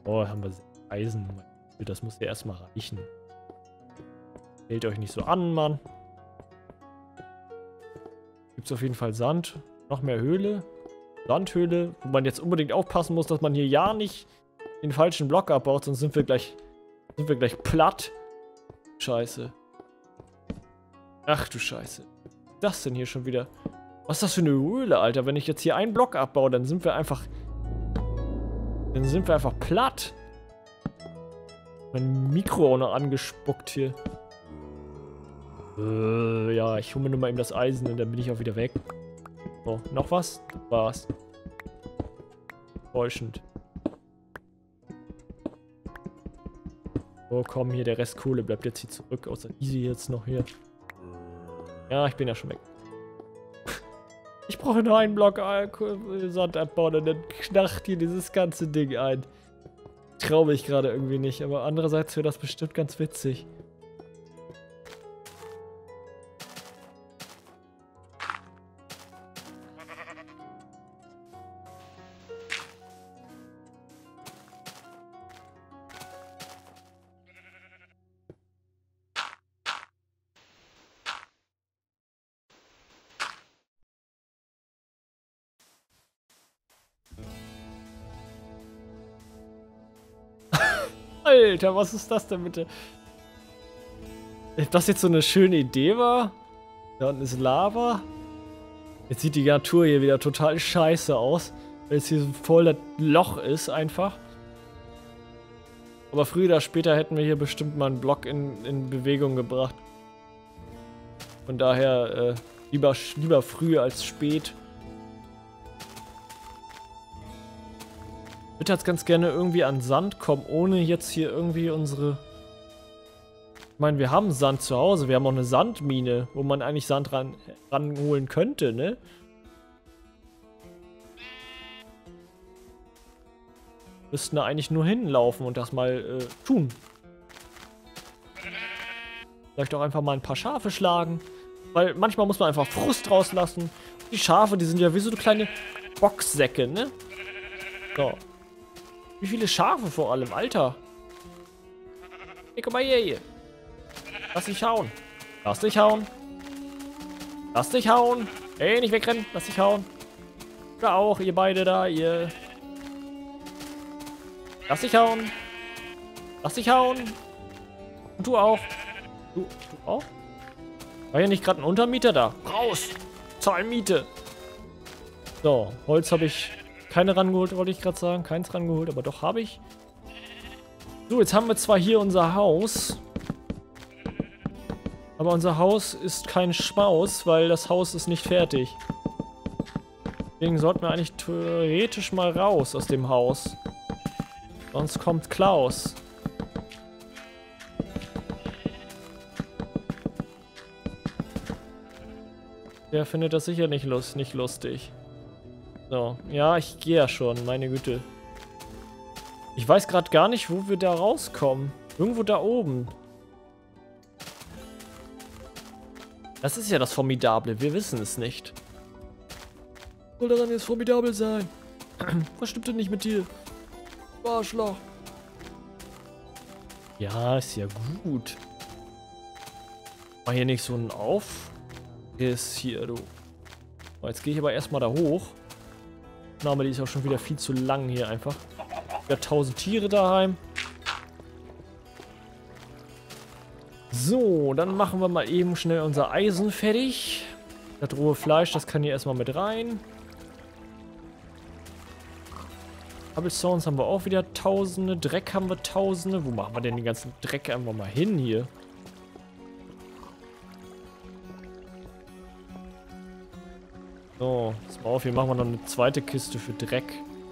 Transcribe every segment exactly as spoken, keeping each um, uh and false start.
Oh, haben wir Eisen. Das muss ja erstmal reichen. Hält euch nicht so an, Mann. Gibt es auf jeden Fall Sand. Noch mehr Höhle. Sandhöhle, wo man jetzt unbedingt aufpassen muss, dass man hier ja nicht den falschen Block abbaut, sonst sind wir gleich, sind wir gleich platt. Scheiße. Ach du Scheiße. Was ist das denn hier schon wieder? Was ist das für eine Höhle, Alter? Wenn ich jetzt hier einen Block abbaue, dann sind wir einfach... Dann sind wir einfach platt. Mein Mikro auch noch angespuckt hier. Äh, ja, ich hole mir nur mal eben das Eisen und dann bin ich auch wieder weg. So, noch was? Das war's. Täuschend. Oh, komm, hier, der Rest Kohle bleibt jetzt hier zurück. Außer Easy jetzt noch hier. Ja, ich bin ja schon weg. Ich brauche nur einen Block Sand abbauen und dann knarrt hier dieses ganze Ding ein. Traue ich gerade irgendwie nicht, aber andererseits wäre das bestimmt ganz witzig. Alter, was ist das denn bitte? Ob das jetzt so eine schöne Idee war? Da unten ist Lava. Jetzt sieht die Natur hier wieder total scheiße aus. Weil es hier so voll das Loch ist einfach. Aber früher oder später hätten wir hier bestimmt mal einen Block in, in Bewegung gebracht. Von daher äh, lieber, lieber früh als spät. Ich würde jetzt ganz gerne irgendwie an Sand kommen, ohne jetzt hier irgendwie unsere... Ich meine, wir haben Sand zu Hause, wir haben auch eine Sandmine, wo man eigentlich Sand ran, ranholen könnte, ne? Müssten da eigentlich nur hinlaufen und das mal äh, tun. Vielleicht auch einfach mal ein paar Schafe schlagen. Weil manchmal muss man einfach Frust rauslassen. Die Schafe, die sind ja wie so kleine Boxsäcke, ne? So. Wie viele Schafe vor allem, Alter? Hey, guck mal hier, hier. Lass dich hauen. Lass dich hauen. Lass dich hauen. Ey, nicht wegrennen. Lass dich hauen. Oder auch, ihr beide da, ihr... Lass dich hauen. Lass dich hauen. Und du auch. Du, du auch? War hier nicht gerade ein Untermieter da? Raus. Zahl Miete. So, Holz habe ich... Keine rangeholt, wollte ich gerade sagen. Keins rangeholt, aber doch habe ich. So, jetzt haben wir zwar hier unser Haus. Aber unser Haus ist kein Schmaus, weil das Haus ist nicht fertig. Deswegen sollten wir eigentlich theoretisch mal raus aus dem Haus. Sonst kommt Klaus. Der findet das sicher nicht, lust nicht lustig. So, ja, ich gehe ja schon, meine Güte. Ich weiß gerade gar nicht, wo wir da rauskommen. Irgendwo da oben. Das ist ja das Formidable, wir wissen es nicht. Soll daran jetzt formidabel sein? Was stimmt denn nicht mit dir? Arschloch. Ja, ist ja gut. Mach hier nicht so einen Auf. Ist hier, du. So, jetzt gehe ich aber erstmal da hoch. Name, die ist auch schon wieder viel zu lang hier einfach. Wieder tausend Tiere daheim. So, dann machen wir mal eben schnell unser Eisen fertig. Das rohe Fleisch, das kann hier erstmal mit rein. Cobblestones haben wir auch wieder tausende. Dreck haben wir tausende. Wo machen wir denn den ganzen Dreck einfach mal hin hier? So, pass mal auf, hier machen wir noch eine zweite Kiste für Dreck.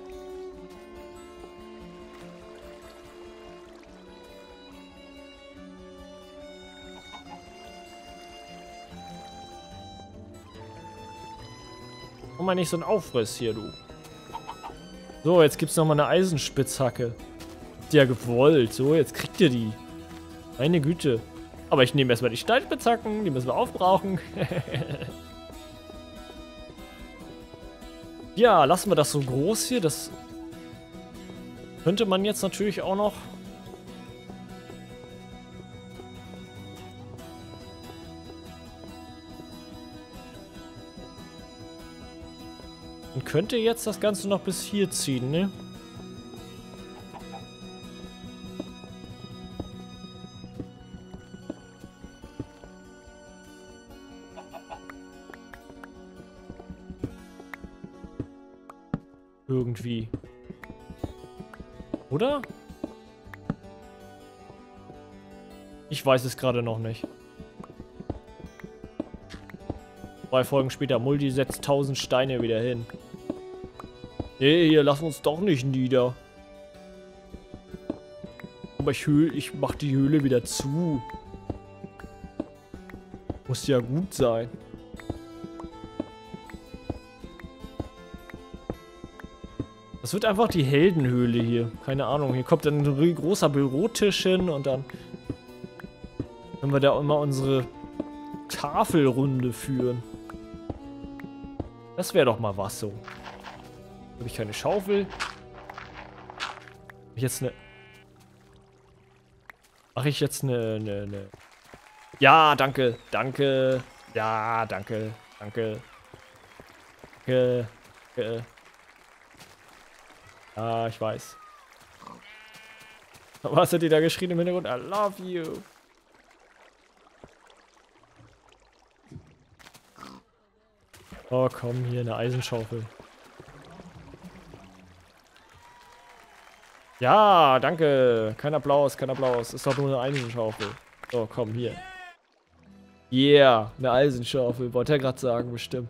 Mach mal nicht so einen Aufriss hier, du. So, jetzt gibt's noch mal eine Eisenspitzhacke. Habt ihr ja gewollt. So, jetzt kriegt ihr die. Meine Güte. Aber ich nehme erstmal die Steinspitzhacken, die müssen wir aufbrauchen. Ja, lassen wir das so groß hier. Das Könnte man jetzt natürlich auch noch... Man könnte jetzt das Ganze noch bis hier ziehen, ne? Irgendwie. Oder? Ich weiß es gerade noch nicht. Zwei Folgen später, Multi setzt tausend Steine wieder hin. Nee, hier, lass uns doch nicht nieder. Aber ich, Höhl, ich mach die Höhle wieder zu. Muss ja gut sein. Das wird einfach die Heldenhöhle hier. Keine Ahnung. Hier kommt dann ein großer Bürotisch hin und dann können wir da immer unsere Tafelrunde führen. Das wäre doch mal was so. Habe ich keine Schaufel? Hab ich jetzt eine... Mache ich jetzt eine, eine, eine... Ja, danke, danke. Ja, danke, danke. Danke, danke. Ah, ich weiß. Was hat die da geschrien im Hintergrund? I love you. Oh, komm, hier eine Eisenschaufel. Ja, danke. Kein Applaus, kein Applaus. Ist doch nur eine Eisenschaufel. So, komm, hier. Yeah, eine Eisenschaufel. Wollte er gerade sagen, bestimmt.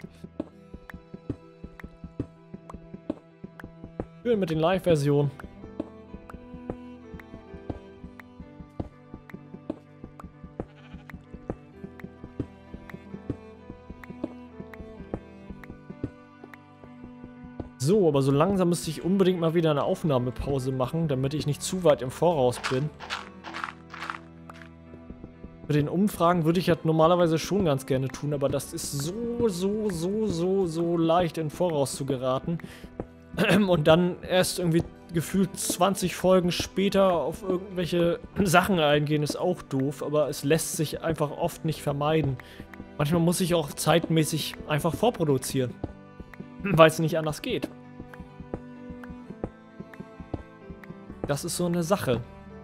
Schön mit den Live-Versionen. So, aber so langsam müsste ich unbedingt mal wieder eine Aufnahmepause machen, damit ich nicht zu weit im Voraus bin. Mit den Umfragen würde ich ja normalerweise schon ganz gerne tun, aber das ist so, so, so, so, so leicht in Voraus zu geraten. Und dann erst irgendwie gefühlt zwanzig Folgen später auf irgendwelche Sachen eingehen, ist auch doof, aber es lässt sich einfach oft nicht vermeiden. Manchmal muss ich auch zeitmäßig einfach vorproduzieren, weil es nicht anders geht. Das ist so eine Sache.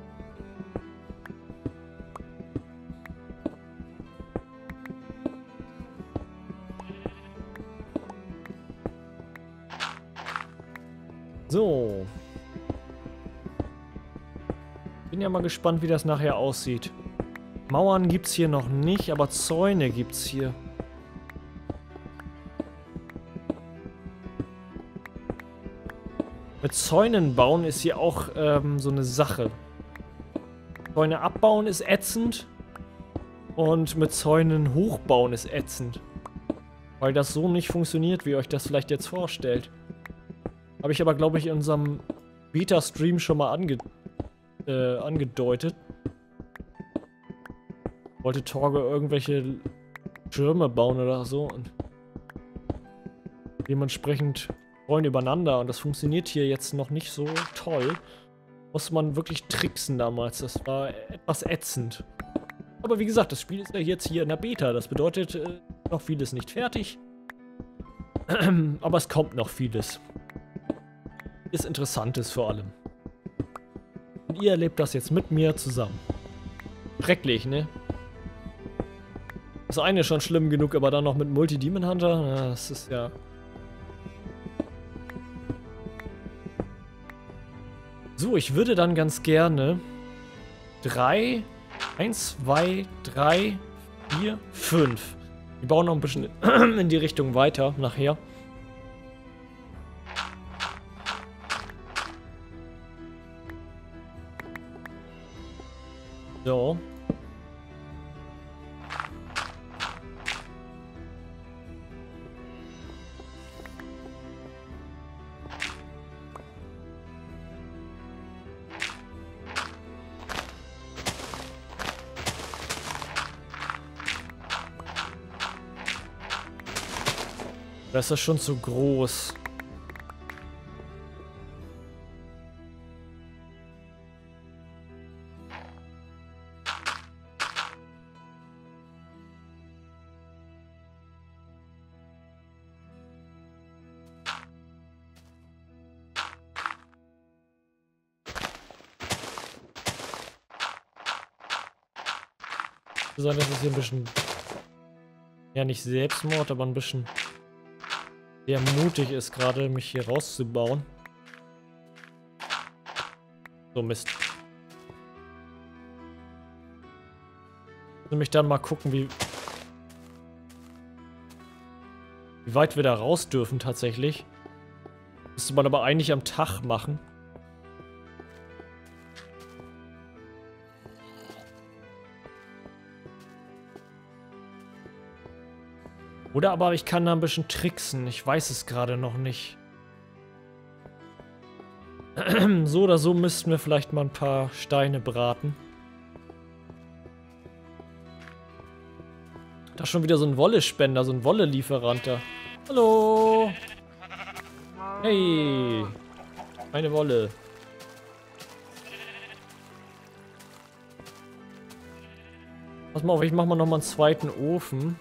So. Bin ja mal gespannt, wie das nachher aussieht. Mauern gibt's hier noch nicht, aber Zäune gibt's hier. Mit Zäunen bauen ist hier auch ähm, so eine Sache. Zäune abbauen ist ätzend. Und mit Zäunen hochbauen ist ätzend. Weil das so nicht funktioniert, wie ihr euch das vielleicht jetzt vorstellt. Habe ich aber, glaube ich, in unserem Beta-Stream schon mal ange äh, angedeutet. Wollte Torge irgendwelche Schirme bauen oder so. Und dementsprechend Freunde übereinander und das funktioniert hier jetzt noch nicht so toll. Muss man wirklich tricksen damals, das war etwas ätzend. Aber wie gesagt, das Spiel ist ja jetzt hier in der Beta, das bedeutet, äh, noch vieles nicht fertig. Aber es kommt noch vieles. Ist Interessantes vor allem. Und ihr erlebt das jetzt mit mir zusammen. Schrecklich, ne? Das eine ist schon schlimm genug, aber dann noch mit Multi-Demon Hunter, ja, das ist ja... So, ich würde dann ganz gerne drei, eins, zwei, drei, vier, fünf. Wir bauen noch ein bisschen in die Richtung weiter nachher. So. Das ist schon zu groß. Sein, dass es hier ein bisschen, ja nicht Selbstmord, aber ein bisschen sehr mutig ist, gerade mich hier rauszubauen. So, Mist. Nämlich dann mal gucken, wie, wie weit wir da raus dürfen tatsächlich. Müsste man aber eigentlich am Tag machen. Oder aber ich kann da ein bisschen tricksen. Ich weiß es gerade noch nicht. So oder so müssten wir vielleicht mal ein paar Steine braten. Da ist schon wieder so ein Wollespender, so ein Wolle-Lieferant da. Hallo! Hey! Eine Wolle. Pass mal auf, ich mach mal nochmal einen zweiten Ofen.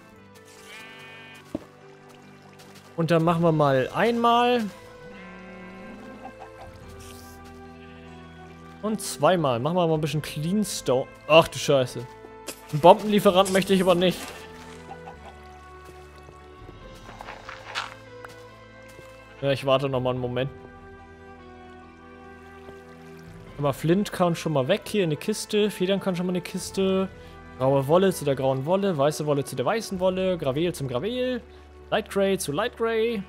Und dann machen wir mal einmal. Und zweimal. Machen wir mal ein bisschen Clean Stone. Ach du Scheiße. Einen Bombenlieferant möchte ich aber nicht. Ja, ich warte noch mal einen Moment. Aber Flint kann schon mal weg. Hier in eine Kiste. Federn kann schon mal eine Kiste. Graue Wolle zu der grauen Wolle. Weiße Wolle zu der weißen Wolle. Gravel zum Gravel. Light Gray zu Light Gray.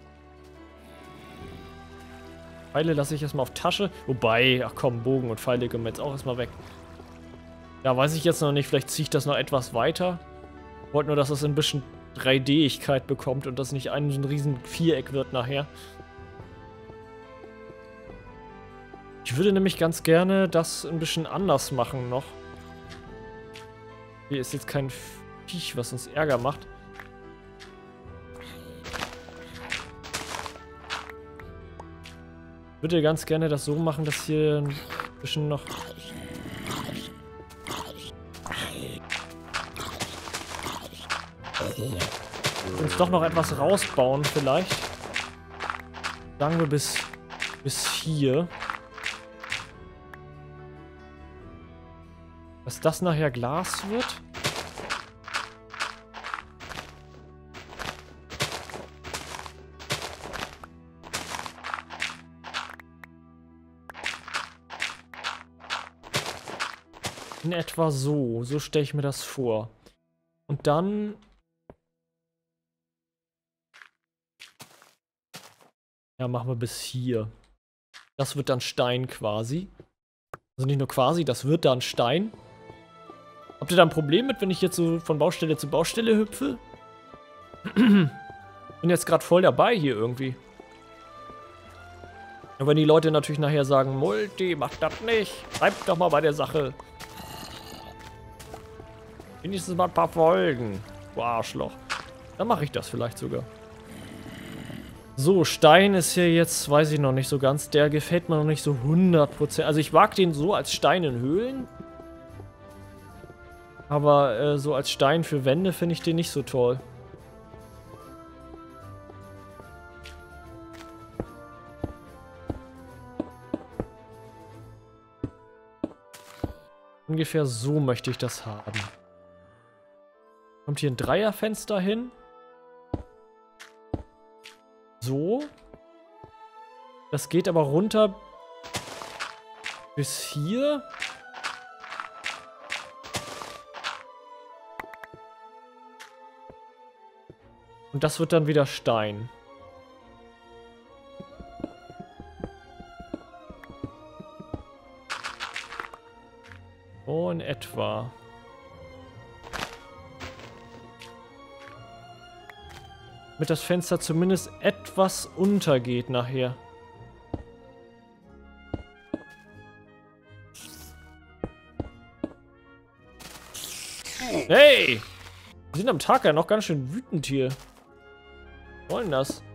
Pfeile lasse ich erstmal auf Tasche. Wobei, ach komm, Bogen und Pfeile können wir jetzt auch erstmal weg. Ja, weiß ich jetzt noch nicht. Vielleicht ziehe ich das noch etwas weiter. Ich wollte nur, dass das ein bisschen drei D-Igkeit bekommt und das nicht ein, ein riesen Viereck wird nachher. Ich würde nämlich ganz gerne das ein bisschen anders machen noch. Hier ist jetzt kein Viech, was uns Ärger macht. Ich würde ganz gerne das so machen, dass hier ein bisschen noch... uns doch noch etwas rausbauen vielleicht. Sagen wir bis, bis hier. Dass das nachher Glas wird. In etwa so. So stelle ich mir das vor. Und dann... ja, machen wir bis hier. Das wird dann Stein quasi. Also nicht nur quasi, das wird dann Stein. Habt ihr da ein Problem mit, wenn ich jetzt so von Baustelle zu Baustelle hüpfe? Bin jetzt gerade voll dabei hier irgendwie. Und wenn die Leute natürlich nachher sagen, Multi, mach das nicht. Bleib doch mal bei der Sache. Wenigstens mal ein paar Folgen. Du Arschloch. Dann mache ich das vielleicht sogar. So, Stein ist hier jetzt, weiß ich noch nicht so ganz. Der gefällt mir noch nicht so hundert Prozent. Also ich mag den so als Stein in Höhlen. Aber äh, so als Stein für Wände finde ich den nicht so toll. Ungefähr so möchte ich das haben. Kommt hier ein Dreierfenster hin. So. Das geht aber runter bis hier. Und das wird dann wieder Stein. So in etwa. Damit das Fenster zumindest etwas untergeht nachher. Hey! Wir sind am Tag ja noch ganz schön wütend hier. Was soll denn das?